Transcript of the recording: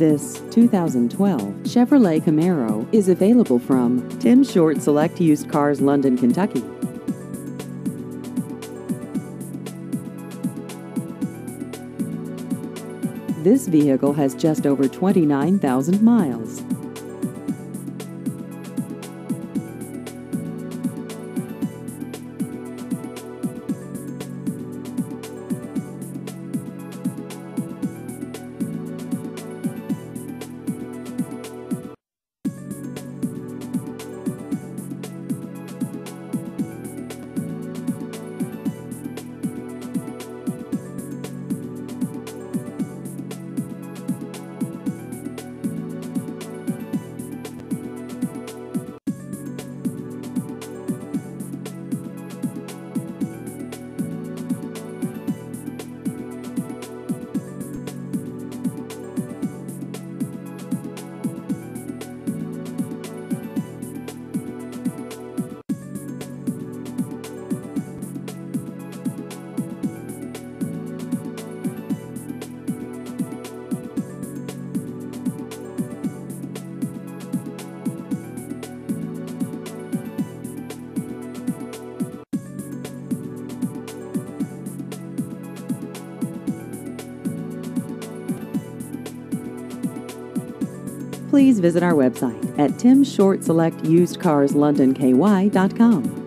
This 2012 Chevrolet Camaro is available from Tim Short Select Used Cars, London, Kentucky. This vehicle has just over 29,000 miles. Please visit our website at timshortselectusedcarslondonky.com.